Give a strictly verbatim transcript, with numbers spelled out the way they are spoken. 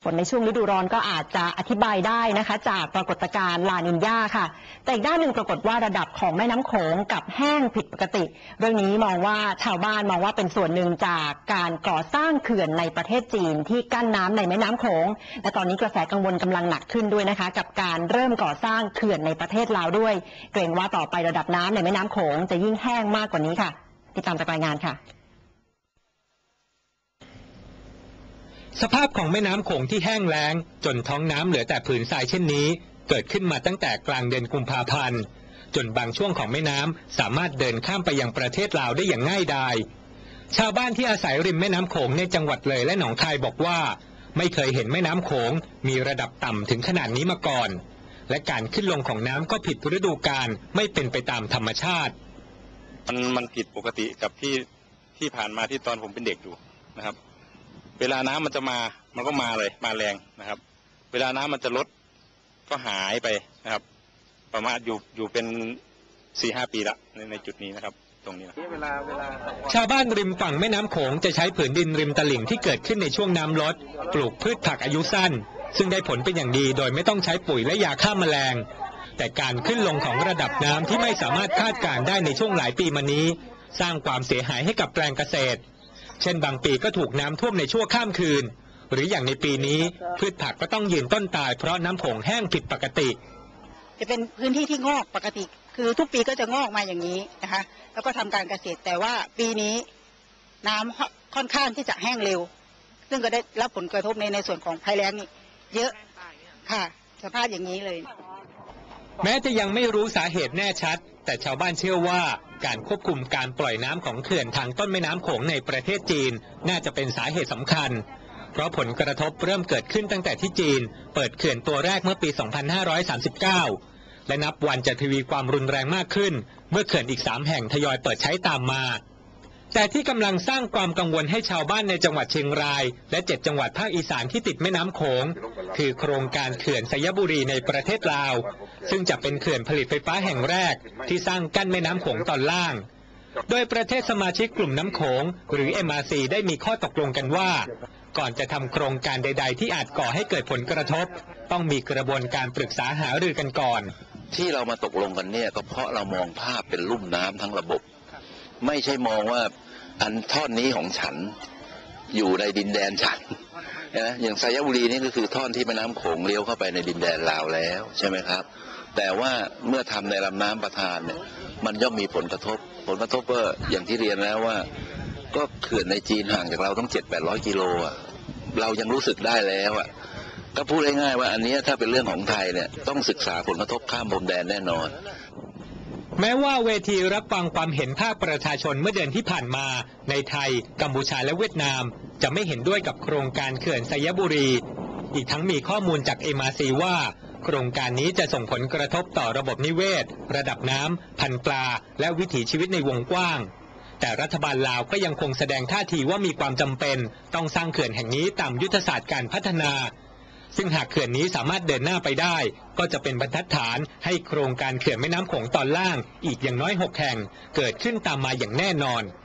ฝนในช่วงฤดูร้อนก็อาจจะอธิบายได้นะคะจากปรากฏการณ์ลานิญญาค่ะแต่อีกด้านหนึ่งปรากฏว่าระดับของแม่น้ำโขงกับแห้งผิดปกติเรื่องนี้มองว่าชาวบ้านมองว่าเป็นส่วนหนึ่งจากการก่อสร้างเขื่อนในประเทศจีนที่กั้นน้ำในแม่น้ำโขงและตอนนี้กระแสกังวลกำลังหนักขึ้นด้วยนะคะกับการเริ่มก่อสร้างเขื่อนในประเทศลาวด้วยเกรงว่าต่อไประดับน้ำในแม่น้ำโขงจะยิ่งแห้งมากกว่านี้ค่ะติดตามจากรายงานค่ะสภาพของแม่น้ำโขงที่แห้งแล้งจนท้องน้ำเหลือแต่ผืนทรายเช่นนี้เกิดขึ้นมาตั้งแต่กลางเดือนกุมภาพันธ์จนบางช่วงของแม่น้ำสามารถเดินข้ามไปยังประเทศลาวได้อย่างง่ายดายชาวบ้านที่อาศัยริมแม่น้ำโขงในจังหวัดเลยและหนองคายบอกว่าไม่เคยเห็นแม่น้ำโขงมีระดับต่ำถึงขนาดนี้มาก่อนและการขึ้นลงของน้ำก็ผิดฤดูกาลไม่เป็นไปตามธรรมชาติมันมันผิดปกติกับที่ที่ผ่านมาที่ตอนผมเป็นเด็กอยู่นะครับเวลาน้ำมันจะมามันก็มาเลยมาแรงนะครับเวลาน้ำมันจะลดก็หายไปนะครับประมาณอยู่อยู่เป็นสี่ห้าปีละในในจุดนี้นะครับตรงนี้นะเวลาเวลาชาวบ้านริมฝั่งแม่น้ำโขงจะใช้ผืนดินริมตลิ่งที่เกิดขึ้นในช่วงน้ำลดปลูกพืชผักอายุสั้นซึ่งได้ผลเป็นอย่างดีโดยไม่ต้องใช้ปุ๋ยและยาฆ่าแมลงแต่การขึ้นลงของระดับน้ำที่ไม่สามารถคาดการณ์ได้ในช่วงหลายปีมานี้สร้างความเสียหายให้กับแปลงเกษตรเช่นบางปีก็ถูกน้ำท่วมในชั่วข้ามคืนหรืออย่างในปีนี้พืชผักก็ต้องยืนต้นตายเพราะน้ำโขงแห้งผิดปกติจะเป็นพื้นที่ที่งอกปกติคือทุกปีก็จะงอกมาอย่างนี้นะคะแล้วก็ทำการเกษตรแต่ว่าปีนี้น้ำค่อนข้างที่จะแห้งเร็วซึ่งก็ได้รับผลกระทบในในส่วนของภัยแล้งนี่เยอะค่ะสภาพอย่างนี้เลยแม้จะยังไม่รู้สาเหตุแน่ชัดแต่ชาวบ้านเชื่อว่าการควบคุมการปล่อยน้ำของเขื่อนทางต้นแม่น้ำโขงในประเทศจีนน่าจะเป็นสาเหตุสำคัญเพราะผลกระทบเริ่มเกิดขึ้นตั้งแต่ที่จีนเปิดเขื่อนตัวแรกเมื่อปี สองพันห้าร้อยสามสิบเก้า และนับวันจะทวีความรุนแรงมากขึ้นเมื่อเขื่อนอีกสามแห่งทยอยเปิดใช้ตามมาแต่ที่กำลังสร้างความกังวลให้ชาวบ้านในจังหวัดเชียงรายและเจ็ดจังหวัดภาคอีสานที่ติดแม่น้ำโขงคือโครงการเขื่อนสยบุรีในประเทศลาวซึ่งจะเป็นเขื่อนผลิตไฟฟ้าแห่งแรกที่สร้างกั้นแม่น้ำโขงตอนล่างโดยประเทศสมาชิกกลุ่มน้ำโขงหรือ เอ็ม อาร์ ซี ได้มีข้อตกลงกันว่าก่อนจะทำโครงการใดๆที่อาจก่อให้เกิดผลกระทบต้องมีกระบวนการปรึกษาหารือกันก่อนที่เรามาตกลงกันเนี่ยก็เพราะเรามองภาพเป็นลุ่มน้ำทั้งระบบไม่ใช่มองว่าอันท่อนนี้ของฉันอยู่ในดินแดนฉันนะอย่างสยบุรีนี่ก็คือท่อนที่แม่น้ำโขงเลี้ยวเข้าไปในดินแดนลาวแล้วใช่ไหมครับแต่ว่าเมื่อทำในลำน้ำประทานเนี่ยมันย่อมมีผลกระทบผลกระทบก็อย่างที่เรียนแล้วว่าก็เขื่อนในจีนห่างจากเราต้องเจ็ดแปดร้อยกิโลอ่ะเรายังรู้สึกได้แล้วอ่ะก็พูดง่ายๆว่าอันนี้ถ้าเป็นเรื่องของไทยเนี่ยต้องศึกษาผลกระทบข้ามพรมแดนแน่นอนแม้ว่าเวทีรับฟังความเห็นภาคประชาชนเมื่อเดือนที่ผ่านมาในไทยกัมพูชาและเวียดนามจะไม่เห็นด้วยกับโครงการเขื่อนสยบุรีอีกทั้งมีข้อมูลจาก เอ็ม อาร์ ซี ว่าโครงการนี้จะส่งผลกระทบต่อระบบนิเวศระดับน้ำพันธุ์ปลาและวิถีชีวิตในวงกว้างแต่รัฐบาลลาวก็ยังคงแสดงท่าทีว่ามีความจำเป็นต้องสร้างเขื่อนแห่งนี้ตามยุทธศาสตร์การพัฒนาซึ่งหากเขื่อนนี้สามารถเดินหน้าไปได้ก็จะเป็นบรรทัดฐานให้โครงการเขื่อนแม่น้ำโขงตอนล่างอีกอย่างน้อยหกแห่งเกิดขึ้นตามมาอย่างแน่นอน